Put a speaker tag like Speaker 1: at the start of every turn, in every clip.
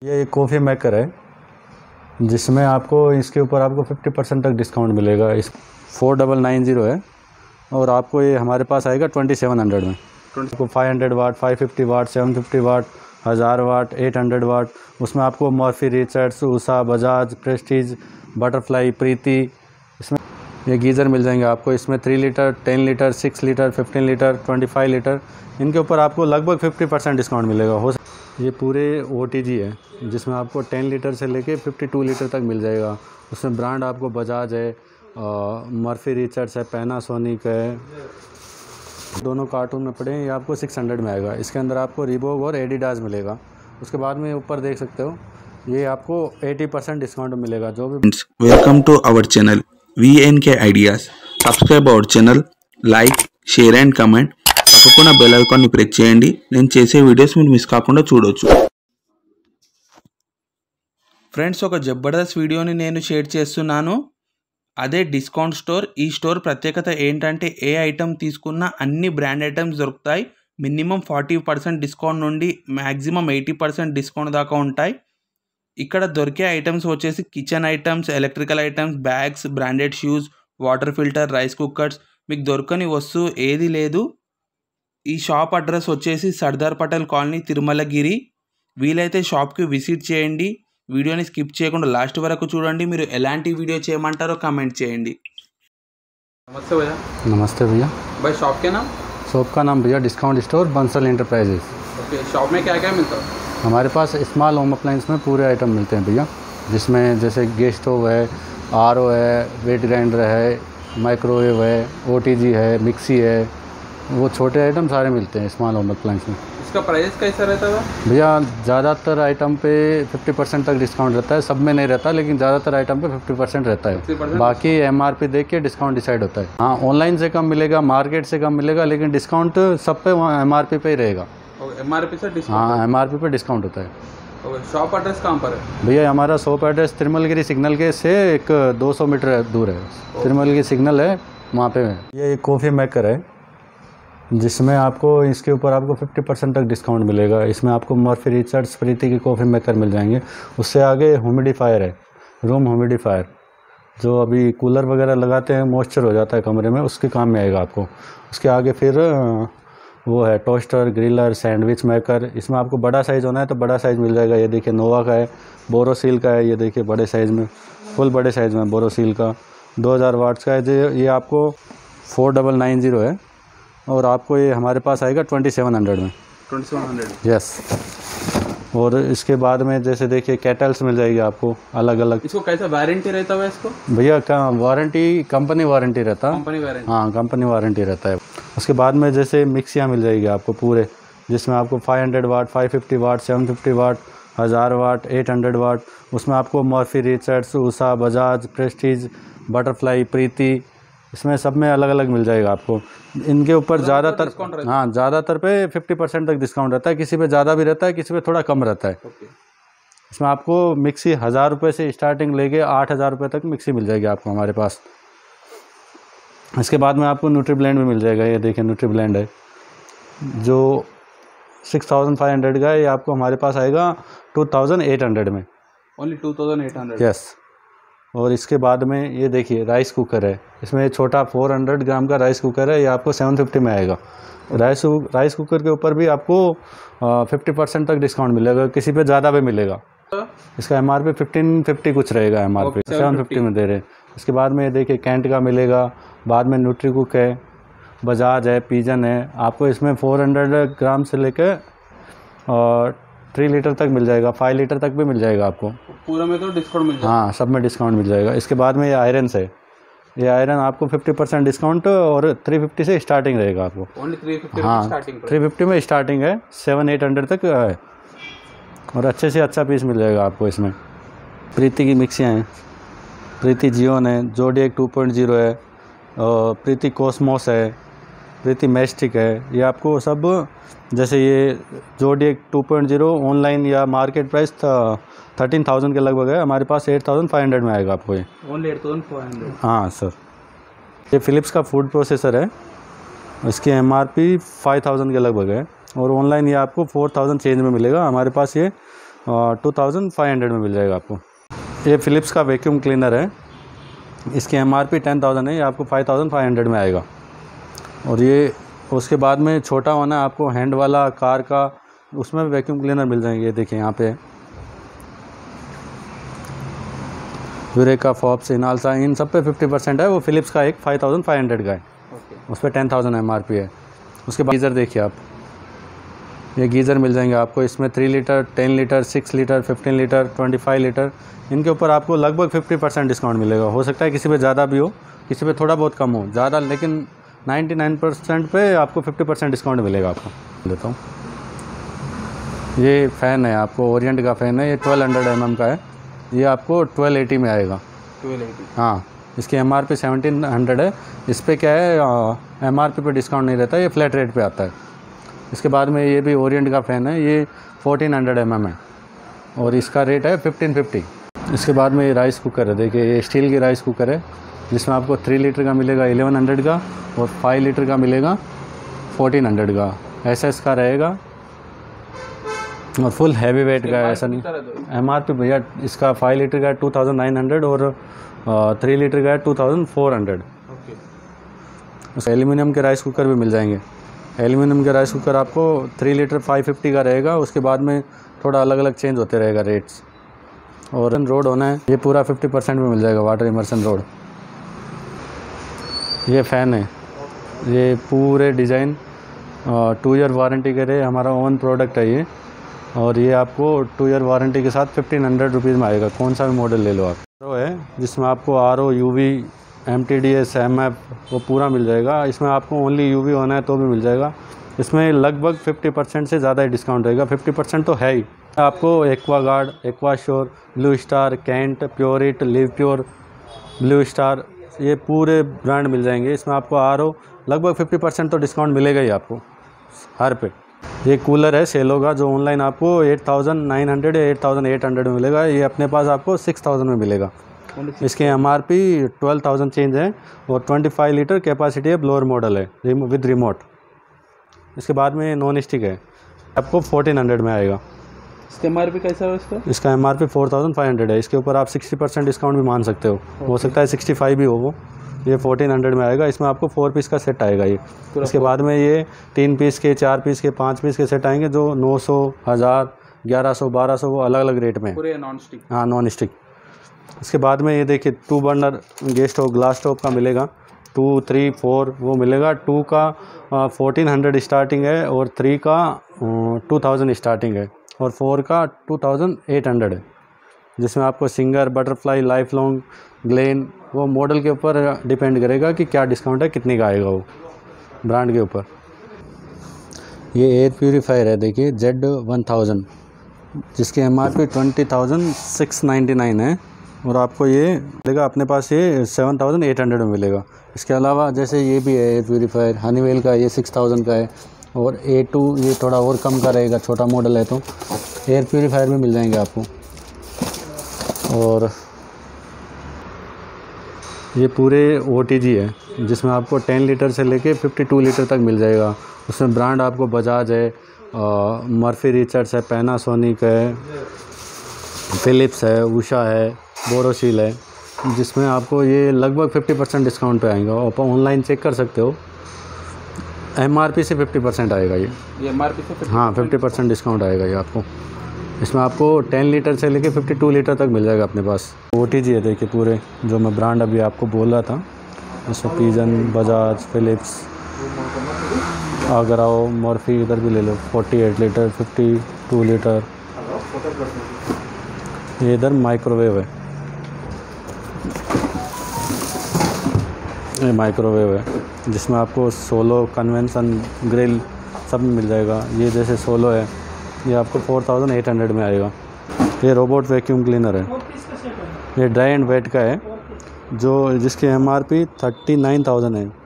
Speaker 1: ये एक coffee maker है जिसमें आपको इसके ऊपर आपको 50% तक डिस्काउंट मिलेगा। इस 4990 है और आपको ये हमारे पास आएगा 2700 में। आपको 500 वाट, 550 वाट, 750 वाट, 1000 वाट, 800 वाट, उसमें आपको Murphy, Richards, Usha, Bajaj, Prestige, Butterfly, Preethi, इसमें ये गीज़र मिल जाएंगे आपको। इसमें 3 litre, 10 litre, 6 litre, 15 litre, 25 litre, इनके ऊपर आपको लगभग 50% डिस्काउंट मिलेगा। ये पूरे OTG है जिसमें आपको 10 लीटर से लेके 52 लीटर तक मिल जाएगा। उसमें ब्रांड आपको बजाज है, मर्फी, रिचर्ड्स है, पैनासोनिक है। दोनों कार्टून में पड़े हैं। ये आपको 600 में आएगा। इसके अंदर आपको रीबॉक और एडिडास मिलेगा। उसके बाद में ऊपर देख सकते हो ये आपको 80% डिस्काउंट मिलेगा। जो भी
Speaker 2: welcome to our channel VNK ideas. Subscribe our channel, like, share and comment. తప్పకుండా బెల్ ఐకాన్ని ప్రెస్ చేయండి. నేను చేసే వీడియోస్ మీరు మిస్ కాకుండా చూడొచ్చు. ఫ్రెండ్స్, ఒక జబర్దస్త్ వీడియోని నేను షేర్ చేస్తున్నాను. అదే డిస్కౌంట్ స్టోర్. ఈ స్టోర్ ప్రత్యేకత ఏంటంటే ఏ ఐటమ్ తీసుకున్నా అన్ని బ్రాండ్ ఐటమ్స్ దొరుకుతాయి. మినిమం 40% డిస్కౌంట్ నుండి మ్యాక్సిమం 80% డిస్కౌంట్ దాకా ఉంటాయి. ఇక్కడ దొరికే ఐటమ్స్ వచ్చేసి kitchen items, electrical items, bags, branded shoes, water filter, rice cookers, మీకు దొరకని వస్తువు ఏది లేదు. ఈ షాప్ అడ్రస్ వచ్చేసి సర్దార్ పటేల్ కాలనీ, తిరుమలగిరి. వీలైతే షాప్కి విజిట్ చేయండి. వీడియోని స్కిప్ చేయకుండా లాస్ట్ వరకు చూడండి. మీరు ఎలాంటి వీడియో చేయమంటారో కామెంట్ చేయండి.
Speaker 3: नमस्ते भैया।
Speaker 1: नमस्ते भैया।
Speaker 3: भाई शॉप के नाम?
Speaker 1: शॉप का नाम भैया discount store Bansal enterprises.
Speaker 3: Okay, shop में क्या क्या मिलता है?
Speaker 1: हमारे पास स्मॉल होम अप्लाइंस में पूरे आइटम मिलते हैं भैया, जिसमें जैसे गैस स्टोव है, RO है, वेट ग्राइंडर है, माइक्रोवेव है, OTG है, मिक्सी है, वो छोटे आइटम सारे मिलते हैं स्मॉल होम अप्लाइंस में।
Speaker 3: इसका प्राइस कैसा रहता है
Speaker 1: भैया? ज़्यादातर आइटम पे 50% तक डिस्काउंट रहता है। सब में नहीं रहता, लेकिन ज़्यादातर आइटम पे 50% रहता है।
Speaker 3: 50%?
Speaker 1: बाकी MRP देख के डिस्काउंट डिसाइड होता है। हाँ, ऑनलाइन से कम मिलेगा, मार्केट से कम मिलेगा, लेकिन डिस्काउंट सब पे MRP पे ही रहेगा।
Speaker 3: MRP से डिस्काउंट?
Speaker 1: हाँ, MRP पे डिस्काउंट होता है।
Speaker 3: ओके, शॉप एड्रेस कहाँ पर है
Speaker 1: भैया? हमारा शॉप एड्रेस तिरुमलगिरी सिग्नल के से एक 200 मीटर दूर है। तिरुमलगिरी सिग्नल है, वहाँ पे है। ये एक कॉफ़ी मेकर है जिसमें आपको इसके ऊपर आपको 50% तक डिस्काउंट मिलेगा। इसमें आपको मर्फी, रिचर्ड्स, प्रीति की कॉफ़ी मेकर मिल जाएंगे। उससे आगे ह्यूमिडिफायर है, रूम ह्यूमिडिफायर, जो अभी कूलर वगैरह लगाते हैं, मॉइस्चर हो जाता है कमरे में, उसके काम में आएगा आपको। उसके आगे फिर वो है टोस्टर, ग्रिलर, सैंडविच मेकर। इसमें आपको बड़ा साइज़ होना है तो बड़ा साइज़ मिल जाएगा। ये देखिए नोवा का है, बोरोसिल का है, ये देखिए बड़े साइज़ में, फुल बड़े साइज़ में बोरोसिल का 2000 वाट्स का है। ये आपको 4990 है और आपको ये हमारे पास आएगा 2700 में।
Speaker 3: 2700?
Speaker 1: यस। और इसके बाद में जैसे देखिए केटल्स मिल जाएगी आपको अलग अलग।
Speaker 3: इसको कैसा वारंटी रहता है इसको?
Speaker 1: भैया का वारंटी कंपनी वारंटी रहता है।
Speaker 3: Company warranty?
Speaker 1: हाँ, कंपनी वारंटी रहता है। उसके बाद में जैसे मिक्सियाँ मिल जाएगी आपको पूरे, जिसमें आपको 500 वाट, 550 वाट, 750 वाट, 1000 वाट, 800 वाट, उसमें आपको Murphy, Richards, Usha, Bajaj, Prestige, Butterfly, Preethi, इसमें सब में अलग अलग मिल जाएगा आपको। इनके ऊपर ज़्यादातर, हाँ, ज़्यादातर पे 50% तक डिस्काउंट रहता है। किसी पे ज़्यादा भी रहता है, किसी पे थोड़ा कम रहता है। इसमें आपको मिक्सी 1000 रुपये से स्टार्टिंग लेके 8000 रुपये तक मिक्सी मिल जाएगी आपको हमारे पास। इसके बाद में आपको न्यूट्री ब्लेंड भी मिल जाएगा। ये देखिए न्यूट्री ब्लेंड है जो 6500 का है। ये आपको हमारे पास आएगा 2800 में।
Speaker 3: ओनली 2800?
Speaker 1: यस। और इसके बाद में ये देखिए राइस कुकर है। इसमें छोटा 400 ग्राम का राइस कुकर है। ये आपको 750 में आएगा। राइस कुकर के ऊपर भी आपको 50% तक डिस्काउंट मिलेगा, किसी पे ज़्यादा भी मिलेगा। इसका MRP 1550 कुछ रहेगा। MRP 750 में दे रहे हैं। इसके बाद में ये देखिए कैंट का मिलेगा। बाद में न्यूट्री कुक है, बजाज है, पिजन है। आपको इसमें 400 ग्राम से लेकर 3 लीटर तक मिल जाएगा, 5 लीटर तक भी मिल जाएगा आपको।
Speaker 3: पूरा में तो डिस्काउंट मिल जाएगा?
Speaker 1: हाँ, सब में डिस्काउंट मिल जाएगा। इसके बाद में ये आयरन है। ये आयरन आपको 50% डिस्काउंट और 350 से स्टार्टिंग रहेगा आपको।
Speaker 3: ओनली 350?
Speaker 1: हाँ,
Speaker 3: स्टार्टिंग
Speaker 1: 350 में स्टार्टिंग है, 700-800 तक है। और अच्छे से अच्छा पीस मिल जाएगा आपको इसमें। प्रीति की मिक्सियाँ हैं, प्रीति जियोन है, जोडिएक 2.0 है, प्रीति कॉस्मोस है, प्रीति मैस्टिक है। ये आपको सब जैसे ये जोडिएक 2.0 ऑनलाइन या मार्केट प्राइस 13,000 के लगभग है। हमारे पास 8500 में आएगा आपको ये।
Speaker 3: ओनली 8400?
Speaker 1: हाँ सर। ये फ़िलिप्स का फूड प्रोसेसर है। इसकी MRP 5000 के लगभग है और ऑनलाइन ये आपको 4000 चेंज में मिलेगा। हमारे पास ये 2500 में मिल जाएगा आपको। ये फ़िलिप्स का वैक्यूम क्लीनर है, इसकी MRP 10,000 है, ये आपको 5,500 में आएगा। और ये उसके बाद में छोटा होना आपको हैंड वाला कार का, उसमें वैक्यूम क्लीनर मिल जाएंगे। ये देखिए यहाँ पे यूरेका, फॉप्स, इनाल्सा, इन सब पे 50% है। वो फ़िलिप्स का एक 5,500 का है, उस पर 10,000 MRP है। उसके बाद गीज़र देखिए आप, ये गीज़र मिल जाएंगे आपको। इसमें 3 litre, 10 litre, 6 litre, 15 litre, 25 litre, इनके ऊपर आपको लगभग 50% डिस्काउंट मिलेगा। हो सकता है किसी पे ज़्यादा भी हो, किसी पे थोड़ा बहुत कम हो, ज़्यादा, लेकिन 99% पे आपको 50% डिस्काउंट मिलेगा। आपको देता हूँ, ये फ़ैन है आपको, ओरिएंट का फ़ैन है, ये 1200 mm का है, ये आपको 1280 में आएगा।
Speaker 3: 1280।
Speaker 1: हाँ, इसकी MRP 1700 है। इस पर क्या है, MRP पे डिस्काउंट नहीं रहता, ये फ्लैट रेट पे आता है। इसके बाद में ये भी ओरिएंट का फ़ैन है, ये 1400 mm है और इसका रेट है 1550। इसके बाद में ये राइस कुकर है, देखिए ये स्टील की राइस कुकर है, जिसमें आपको 3 लीटर का मिलेगा 1100 का, और 5 लीटर का मिलेगा 1400 का। SS का रहेगा और फुल हैवी वेट का है, ऐसा नहीं। MRP भैया इसका 5 लीटर का है 2900 और 3 लीटर का है 2400। उस एल्यूमिनियम के राइस कुकर भी मिल जाएंगे। एल्यूमिनियम के राइस कुकर आपको 3 लीटर 550 का रहेगा। उसके बाद में थोड़ा अलग अलग चेंज होते रहेगा रेट्स। और रोड होना है, ये पूरा 50% में मिल जाएगा, वाटर इमर्सन रोड। ये फ़ैन है, ये पूरे डिज़ाइन 2 ईयर वारंटी के रहे, हमारा ओन प्रोडक्ट है ये। और ये आपको 2 ईयर वारंटी के साथ 1500 रुपीज़ में आएगा, कौन सा भी मॉडल ले लो आप। RO है, जिसमें आपको RO, UV, MTDS, MF वो पूरा मिल जाएगा। इसमें आपको ओनली UV होना है तो भी मिल जाएगा। इसमें लगभग 50% से ज़्यादा ही डिस्काउंट रहेगा, 50% तो है ही। आपको Aquaguard, Aquasure, Blue Star, Kent, Pureit, Livpure, Blue Star, ये पूरे ब्रांड मिल जाएंगे। इसमें आपको RO लगभग 50% तो डिस्काउंट मिलेगा ही आपको हर पे। ये कूलर है सेलो का, जो ऑनलाइन आपको 8900 या 8800 में मिलेगा, ये अपने पास आपको 6000 में मिलेगा। इसके MRP 12,000 चेंज है और 25 लीटर कैपेसिटी है, ब्लोअर मॉडल है विद रिमोट। इसके बाद में नॉन स्टिक है, आपको 1400 में आएगा।
Speaker 3: इसका MRP कैसा है इसका?
Speaker 1: इसका MRP 4500 है। इसके ऊपर आप 60% डिस्काउंट भी मान सकते हो सकता है 65 भी हो वो। ये 1400 में आएगा। इसमें आपको 4 पीस का सेट आएगा ये। इसके बाद में ये 3 पीस के, 4 पीस के, 5 पीस के सेट आएंगे, जो 900, 1000, 1100, 1200 वो अलग अलग रेट में।
Speaker 3: पूरे नॉन स्टिक?
Speaker 1: हाँ, नॉन स्टिक। इसके बाद में ये देखिए 2 burner gas stove, glass stove का मिलेगा, 2, 3, 4 वो मिलेगा। 2 का 1400 स्टार्टिंग है और 3 का 2000 स्टार्टिंग है और 4 का 2800 है, जिसमें आपको Singer, Butterfly, Lifelong, Glen, वो मॉडल के ऊपर डिपेंड करेगा कि क्या डिस्काउंट है, कितने का आएगा वो ब्रांड के ऊपर। ये एयर प्यूरीफायर है, देखिए Z1000, जिसकी MRP 20,699 है और आपको ये मिलेगा अपने पास ये 7,800 में मिलेगा। इसके अलावा जैसे ये भी है एयर प्यूरीफायर, हनीवेल का, ये 6000 का है और A2 ये थोड़ा और कम का रहेगा, छोटा मॉडल है तो एयर प्यूरीफायर भी मिल जाएंगे आपको। और ये पूरे OTG है, जिसमें आपको 10 लीटर से लेके 52 लीटर तक मिल जाएगा। उसमें ब्रांड आपको बजाज है, मर्फी रिचर्ड्स है, पैनासोनिक है, फ़िलिप्स है, उषा है, बोरोसिल है, जिसमें आपको ये लगभग 50% डिस्काउंट पे आएगा। आप ऑनलाइन चेक कर सकते हो, MRP से 50% आएगा ये
Speaker 3: MRP से 50%?
Speaker 1: हाँ, 50% डिस्काउंट आएगा ये आपको। इसमें आपको 10 लीटर से लेके 52 लीटर तक मिल जाएगा अपने पास। OTG है, देखिए पूरे जो मैं ब्रांड अभी आपको बोल रहा था, इसमें पिजन, बजाज, फ़िलिप्स, अगर आओ मर्फी इधर भी ले लो, 48 लीटर, 52 लीटर। ये इधर माइक्रोवेव है, ये माइक्रोवेव है, जिसमें आपको सोलो, कन्वेंशन, ग्रिल सब मिल जाएगा। ये जैसे सोलो है, ये आपको 4800 में आएगा। ये रोबोट वैक्यूम क्लीनर है, ये ड्राई एंड वेट का है, जिसकी MRP 39,000 है।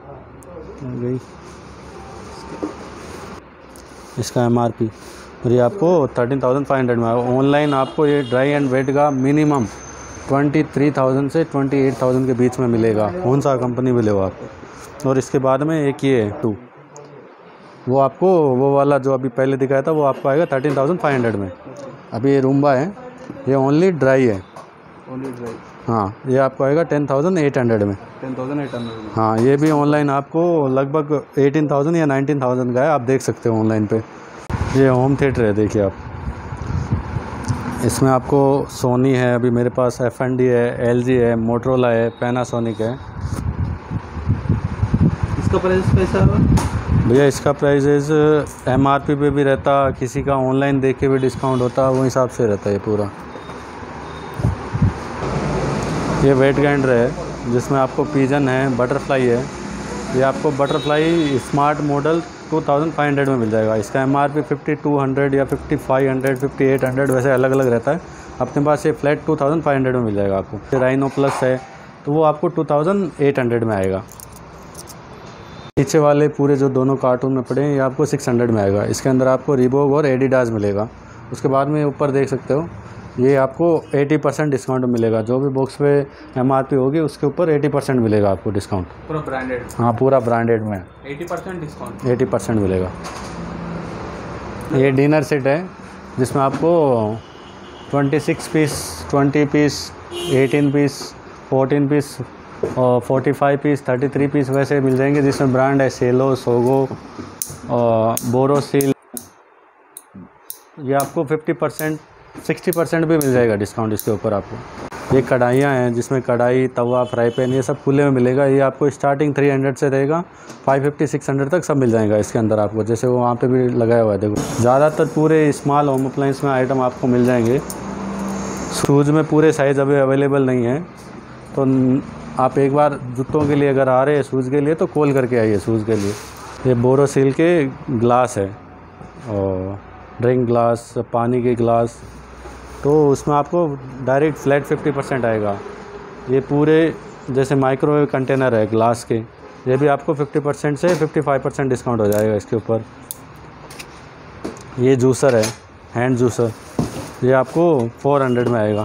Speaker 1: इसका MRP और ये आपको 13,500 में आएगा। ऑनलाइन आपको ये ड्राई एंड वेट का मिनिमम 23,000 से 28,000 के बीच में मिलेगा, कौन सा कंपनी भी लो आप। और इसके बाद में एक ये है 2, वो आपको वो वाला जो अभी पहले दिखाया था वो आपको आएगा 13,500 में। अभी ये रूम्बा है, ये ओनली ड्राई है।
Speaker 3: Only dry.
Speaker 1: हाँ, ये आपको आएगा 10,800 में।
Speaker 3: 10,800 में।
Speaker 1: हाँ, ये भी ऑनलाइन आपको लगभग 18,000 या 19,000 का है, आप देख सकते हो ऑनलाइन पे। ये होम थिएटर है, देखिए आप। इसमें आपको सोनी है, अभी मेरे पास F&D है, LG है, मोटरोला है, पैनासोनिक है।
Speaker 3: इसका प्राइस कैसा है
Speaker 1: भैया? इसका प्राइस MRP पे भी रहता, किसी का ऑनलाइन देख के भी डिस्काउंट होता, वो हिसाब से रहता है ये पूरा। ये वेट ग्राइंडर है जिसमें आपको पिजन है, बटरफ्लाई है। ये आपको बटरफ्लाई स्मार्ट मॉडल 2500 में मिल जाएगा। इसका MRP 5200 या 5500, 5800 वैसे अलग अलग रहता है। अपने पास ये फ्लैट 2500 में मिल जाएगा आपको। राइनो प्लस है तो वो आपको 2800 में आएगा। पीछे वाले पूरे जो दोनों कार्टून में पड़े हैं ये आपको 600 में आएगा। इसके अंदर आपको रीबॉक और एडिडास मिलेगा। उसके बाद में ऊपर देख सकते हो ये आपको 80% डिस्काउंट मिलेगा। जो भी बॉक्स पे MRP होगी उसके ऊपर 80% मिलेगा आपको डिस्काउंट।
Speaker 3: पूरा ब्रांडेड?
Speaker 1: हाँ, पूरा ब्रांडेड में
Speaker 3: 80% डिस्काउंट।
Speaker 1: 80% मिलेगा। ये डिनर सेट है जिसमें आपको 26 पीस, 20 पीस, 18 पीस, 14 पीस और 45 पीस, 33 पीस वैसे मिल जाएंगे, जिसमें ब्रांड है सेलो, सोगो और बोरोसिल। ये आपको 50%, 60% भी मिल जाएगा डिस्काउंट इसके ऊपर आपको। ये कढ़ाइयाँ हैं जिसमें कढ़ाई, तवा, फ्राई पैन ये सब खुले में मिलेगा। ये आपको स्टार्टिंग 300 से रहेगा, 550-600 तक सब मिल जाएगा इसके अंदर आपको। जैसे वो वहाँ पे भी लगाया हुआ है, देखो। ज़्यादातर पूरे स्मॉल होम अप्लायंस में आइटम आपको मिल जाएंगे। शूज़ में पूरे साइज़ अभी अवेलेबल नहीं है, तो आप एक बार जूतों के लिए अगर आ रहे हैं शूज़ के लिए तो कॉल करके आइए शूज़ के लिए। ये बोरोसिल के ग्लास है और ड्रिंक ग्लास, पानी के ग्लास, तो उसमें आपको डायरेक्ट फ्लैट 50% आएगा। ये पूरे जैसे माइक्रोवेव कंटेनर है ग्लास के, ये भी आपको 50% से 55% डिस्काउंट हो जाएगा इसके ऊपर। ये जूसर है, हैंड जूसर, ये आपको 400 में आएगा।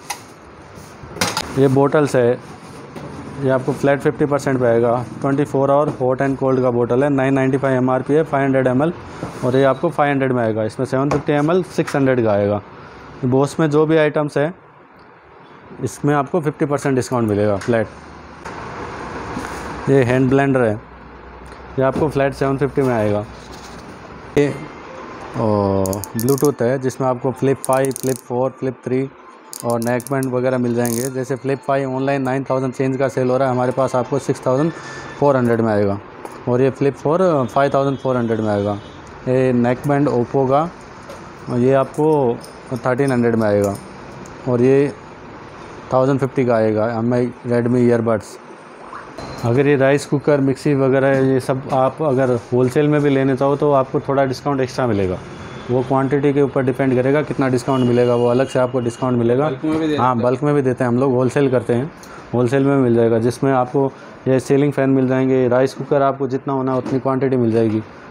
Speaker 1: ये बोटल्स है, ये आपको फ्लैट 50% पे आएगा। 24 आवर हॉट एंड कोल्ड का बोतल है, 995 MRP है, 500 ml, और ये आपको 500 में आएगा। इसमें 750 ml 600 का आएगा। बॉस में जो भी आइटम्स है इसमें आपको 50% डिस्काउंट मिलेगा फ्लैट। ये हैंड ब्लेंडर है, ये आपको फ्लैट 750 में आएगा। ये ब्लूटूथ है जिसमें आपको फ्लिप 5, फ्लिप 4, फ्लिप 3 और नेक बैंड वगैरह मिल जाएंगे। जैसे फ्लिप 5 ऑनलाइन 9000 चेंज का सेल हो रहा है, हमारे पास आपको 6400 में आएगा। और ये फ्लिप 4 5400 में आएगा। ये नेक बैंड ओप्पो का, ये आपको 1300 में आएगा। और ये 1050 का आएगा MI रेडमी ईयरबड्स। अगर ये राइस कुकर, मिक्सी वगैरह ये सब आप अगर होलसेल में भी लेने चाहो तो आपको थोड़ा डिस्काउंट एक्स्ट्रा मिलेगा। वो क्वांटिटी के ऊपर डिपेंड करेगा कितना डिस्काउंट मिलेगा, वो अलग से आपको डिस्काउंट मिलेगा। हाँ, बल्क में भी देते हैं हम लोग, होलसेल करते हैं, होलसेल में मिल जाएगा। जिसमें आपको ये सीलिंग फ़ैन मिल जाएंगे, राइस कुकर आपको जितना होना उतनी क्वांटिटी मिल जाएगी।